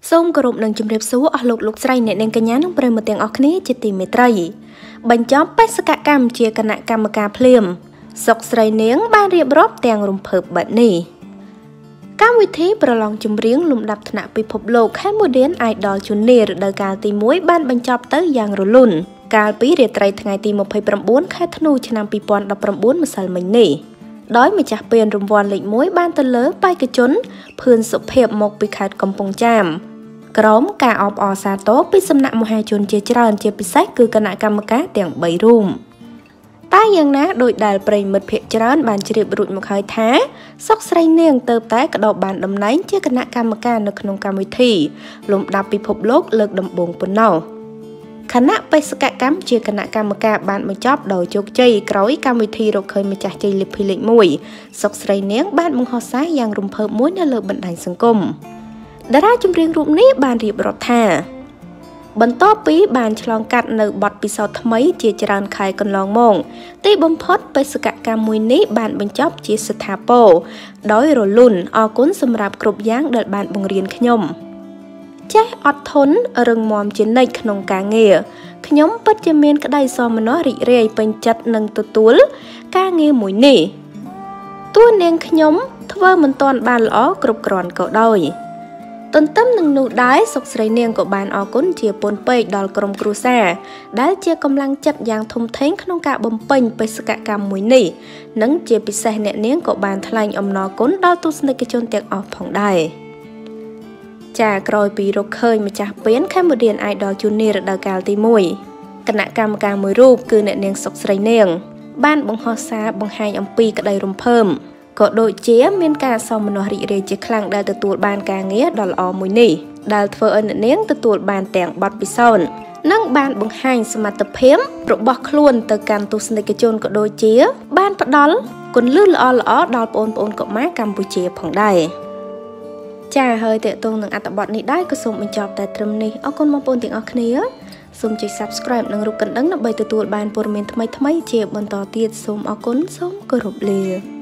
សូមគោរពនឹងជំរាបសួរអស់លោកស្រីអ្នកនាងកញ្ញានិងប្រិយមិត្តទាំងអស់គ្នាជាទីមេត្រីបញ្ចប់បេសកកម្មជាគណៈកម្មការភ្លាមសុកស្រីនាងបានរៀបរាប់ទាំងរំភើបបែបនេះកម្មវិធីប្រឡងចម្រៀងលំដាប់ថ្នាក់ពិភពលោក Cambodian Idol Junior រដូវកាលទី1បានបញ្ចប់ទៅយ៉ាងរលូនកាលពីរាត្រីថ្ងៃទី29ខែធ្នូឆ្នាំ2019ម្សិលមិញនេះដោយម្ចាស់ពានរង្វាន់លេខ1បានទៅលើបេក្ខជនភឿនសុភ័ក្រមកពីខេត្តកំពង់ចាមក្រោមការអបអរសាទរពីសំណាក់មហាជនជាច្រើនជាពិសេសគឺគណៈកម្មការទាំង3រូបតែយ៉ាងណាដោយដែលប្រិយមិត្តភាគច្រើនបានជ្រាបរួចមកហើយថាសុកស្រីនាងទៅតែក្តោបបានតំណែងជាគណៈកម្មការនៅក្នុងកម្មវិធីលំដាប់ពិភពលោកលើកដំបូងប៉ុណ្ណោះគណៈបេសកកម្មជាគណៈកម្មការបានបញ្ចប់ដោយជោគជ័យក្រោយកម្មវិធីរកឃើញម្ចាស់ជ័យលេខ2លេខ1សុកស្រីនាងបានបង្ហោះសារយ៉ាងរំភើបមួយនៅលើបណ្ដាញសង្គមតារាចម្រៀងរូបនេះបានរៀបរាប់ថាបន្ទាប់ពីបានឆ្លងកាត់នៅបទពិសោធន៍ថ្មីជាច្រើនខែកន្លងមកទីបំផុតបេសកកម្មមួយនេះបានបញ្ចប់ជាស្ថាពរដោយរលូនអរគុណសម្រាប់គ្រប់យ៉ាងដែលបានបង្រៀនខ្ញុំចេះអត់ធន់រឹងមាំជានិច្ចក្នុងការងារខ្ញុំពិតជាមានក្តីសោមនស្សរីករាយពេញចិត្តនឹងទទួលការងារមួយនេះតួនាងខ្ញុំធ្វើមិនទាន់បានល្អគ្រប់គ្រាន់ក៏ដោយទន្ទឹមនឹងនោះដែរសុកស្រីនាងក៏បានអរគុណជាពន់ពេកដល់ក្រុមគ្រួសារដែលជាកម្លាំងចិត្តយ៉ាងធំធេងក្នុងការបំពេញបេសកកម្មមួយនេះនិងជាពិសេសអ្នកនាងក៏បានថ្លែងអំណរគុណដល់ទស្សនិកជនទាំងអស់ផងដែរចាក្រោយពីរកឃើញម្ចាស់ពាន Cambodian Idol Junior រដូវកាលទី1គណៈកម្មការមួយរូបគឺអ្នកនាងសុកស្រីនាងបានបង្ហោះសារបង្ហាញអំពីក្តីរំភើបក៏ដូចជាមានការសោមនស្សរីករាយជាខ្លាំងដែលទទួលបានការងារដ៏ល្អមួយនេះដែលធ្វើឲ្យអ្នកនាងទទួលបានទាំងបទពិសោធន៍និងបានបង្ហាញសមត្ថភាពរបស់ខ្លួនទៅកាន់ទស្សនិកជនក៏ដូចជាបានផ្ដល់គន្លឹះល្អៗដល់បងប្អូនកុមារកម្ពុជាផងដែរចាហើយតេតងនឹងអត្ថបទនេះដែរក៏សូមបញ្ចប់តែត្រឹមនេះអរគុណបងប្អូនទាំងអស់គ្នាសូមចុច Subscribe និងរូបកណ្ដឹងដើម្បីទទួលបានព័ត៌មានថ្មីៗជាបន្តទៀតសូមអរគុណសូមគោរពលា